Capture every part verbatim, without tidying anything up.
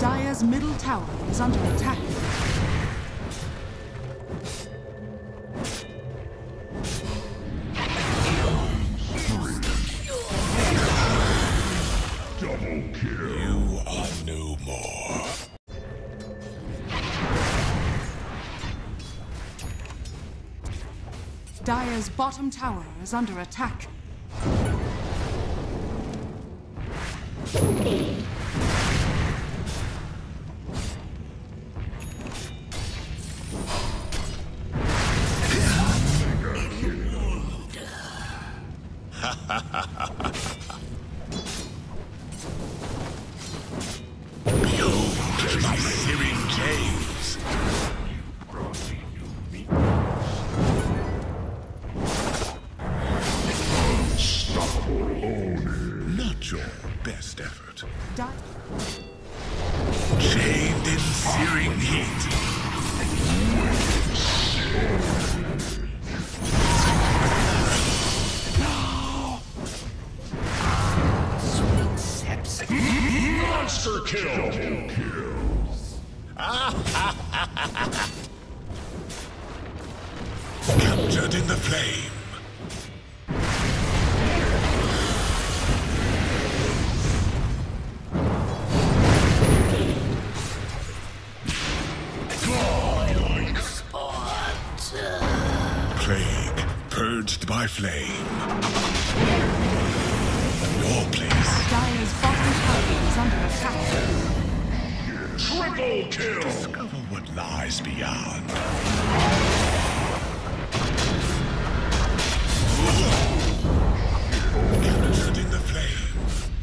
Dire's middle tower is under attack. Double kill. You are no more. Dire's bottom tower is under attack. Behold my searing caves. Not your best effort. Di Chained in searing heat. Sweet seps. Monster kill. Kills. Captured in the flame. Plague, purged by flame. Your place. Dire's bottom tower is under attack. Triple kill! Discover what lies beyond. Captured in the flame.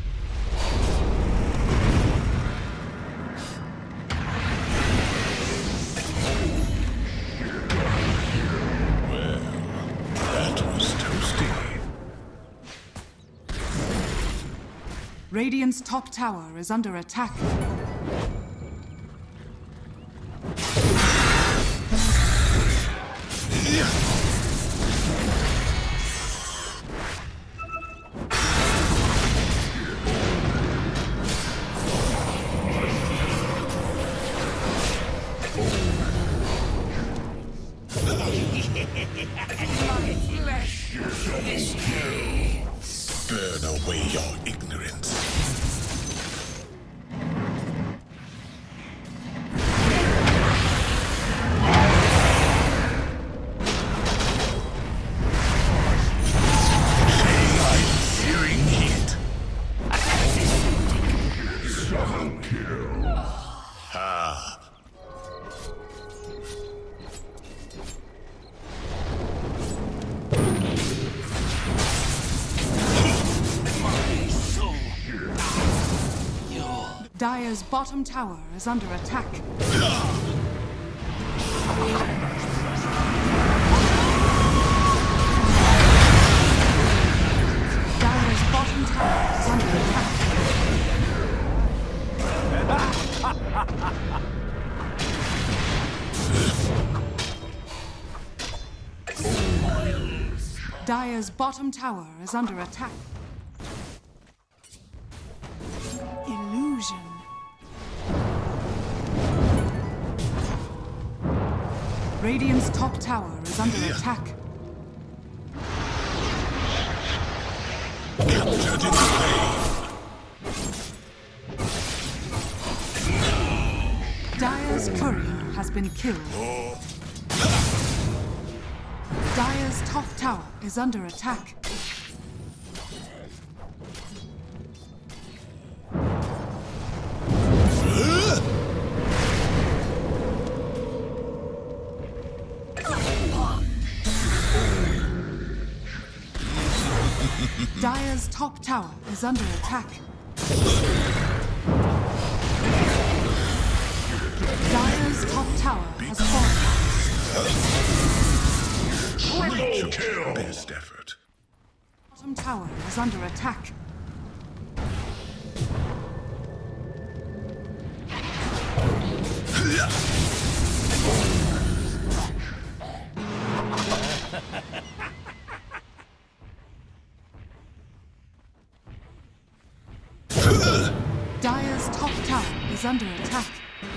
Well, that was toasty. Radiant's top tower is under attack. Burn away your ignorance. Searing heat. Double kill. Ah. Dire's bottom tower is under attack. Dire's bottom tower is under attack. Dire's bottom tower is under attack. Illusion. Radiant's top tower is under attack. Captured in the flame. Dire's courier has been killed. Dire's top tower is under attack. Dire's top tower is under attack. Dire's top tower has fallen. Triple kill. Best effort. Bottom tower is under attack. Dire's top tower is is under attack.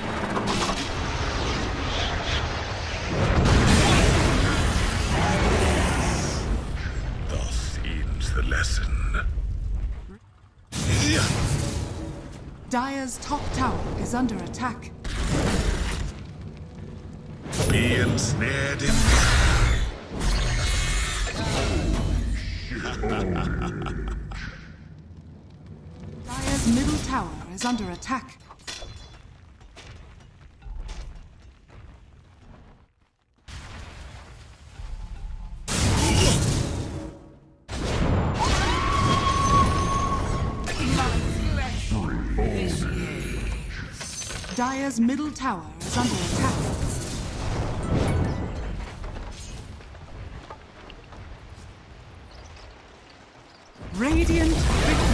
Thus ends the lesson. Dire's top tower is under attack. Be ensnared in Dire's middle tower is under attack. Dire's middle tower is under attack. Radiant victory.